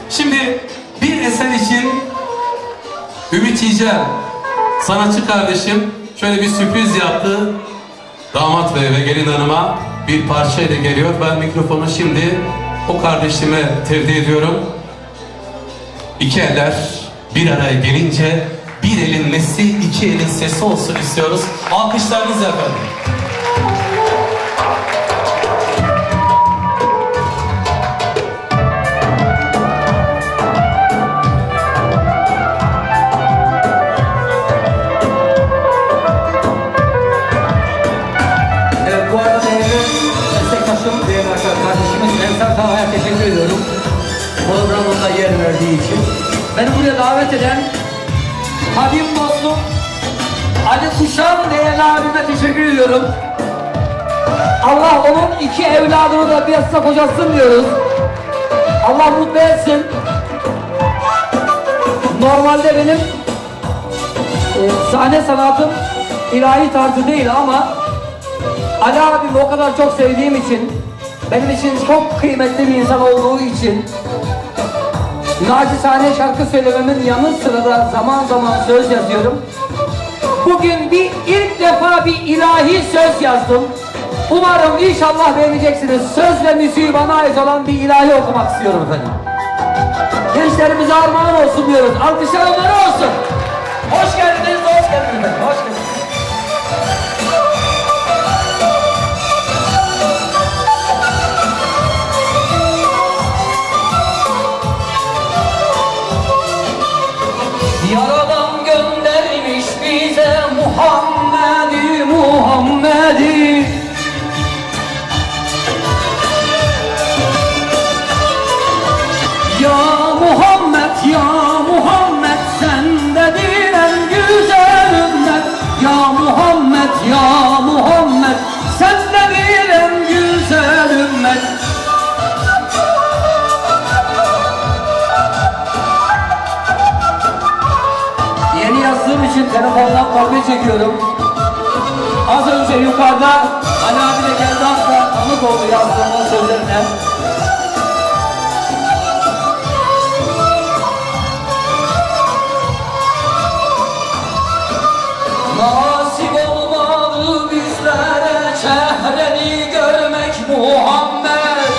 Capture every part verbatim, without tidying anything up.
Şimdi bir eser için Ümit Yücel, sanatçı kardeşim şöyle bir sürpriz yaptı. Damat bey ve gelin hanıma bir parça ile geliyor. Ben mikrofonu şimdi o kardeşime tevdi ediyorum. İki eller bir araya gelince bir elin nesi, iki elin sesi olsun istiyoruz. Alkışlarınızla efendim. Evet, bu arada değerli meslektaşım, değerli kardeşimiz Ensar Kava'ya teşekkür ediyorum. Programımda yer verdiği için. Beni buraya davet eden Habib dostum Ali Kuşan değerli abime teşekkür ediyorum. Allah onun iki evladını da bir yastık kocasın diyoruz. Allah mutlu etsin. Normalde benim e, sahne sanatım ilahi tarzı değil ama Ali abimi o kadar çok sevdiğim için, benim için çok kıymetli bir insan olduğu için nacizane şarkı söylememin yanı sıra da zaman zaman söz yazıyorum. Bugün bir ilk defa bir ilahi söz yazdım. Umarım inşallah beğeneceksiniz. Söz ve müziği bana ait olan bir ilahi okumak istiyorum efendim. Gençlerimize armağan olsun diyoruz. Alkışlar onlara olsun. Hoş geldiniz, hoş geldiniz efendim. Hoş geldiniz. Yaradan göndermiş bize Muhammed'i, Muhammed'i. Ya Muhammed, ya Muhammed, sendedir en güzel ümmet. Ya Muhammed, ya Muhammed, sendedir en güzel ümmet. Yeni yazdığım için telefondan kopya çekiyorum. Az önce yukarıda Ali abi de geldi, hatta tanık oldu yazdığımın sözlerine. Nasip olmadı bizlere çehreni görmek Muhammed.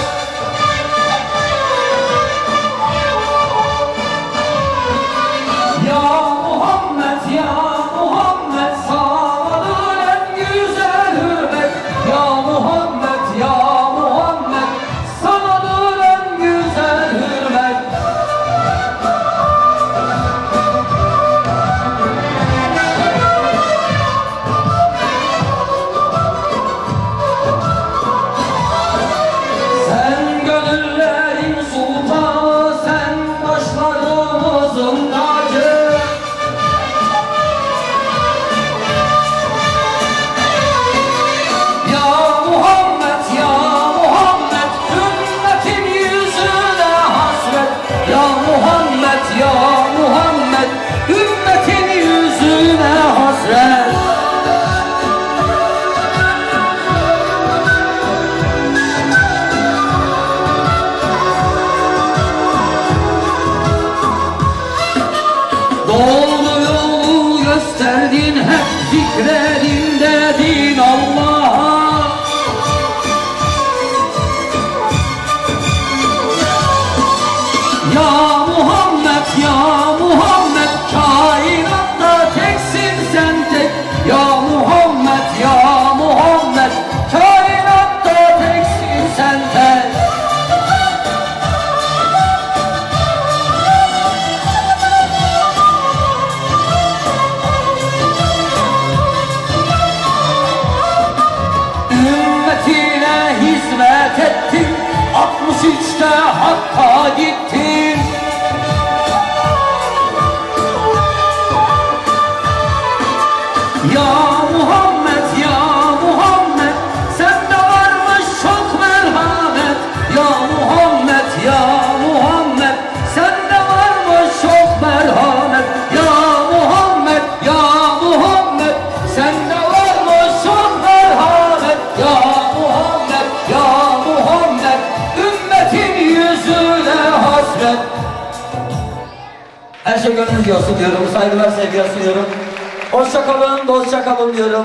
Doğru yolu gösterdin, hep zikredin dedin Allah'a. Ya Muhammed, ya Muhammed, kainatta teksin sen tek. Ya Muhammed, ya Muhammed, kainatta teksin sen tek. Ümmetine hizmet ettin, altmış üçte Hakk'a gittin. Her şey gönlünüzce olsun diyorum. Saygılar, sevgiler sunuyorum. Hoşça kalın, dostça kalın diyorum.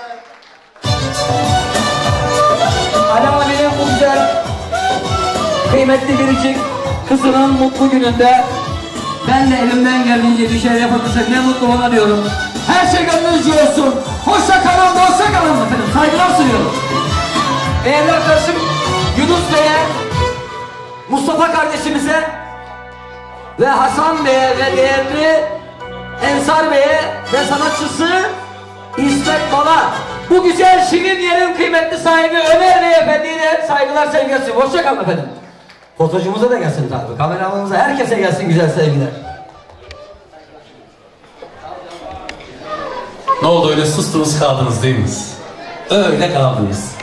Ali abinin bu güzel, kıymetli biricik kızının mutlu gününde ben de elimden geldiğince bir şey yapabilirsem ne mutlu ona diyorum. Her şey gönlünüzce olsun. Hoşça kalın, dostça kalın efendim. Saygılar sunuyorum. Değerli arkadaşım Yunus Bey'e, Mustafa kardeşimize ve Hasan Bey'e ve değerli Ensar Bey'e ve sanatçısı İsmet Bal'a, bu güzel şirin yerin kıymetli sahibi Ömer Beyefendi'ye de saygılar, sevgiler sunuyorum. Hoşça kalın efendim. Fotocumuza da gelsin tabi, kameramanımıza, herkese gelsin güzel sevgiler. Ne oldu, öyle sustunuz kaldınız değil mi? Öyle kaldınız.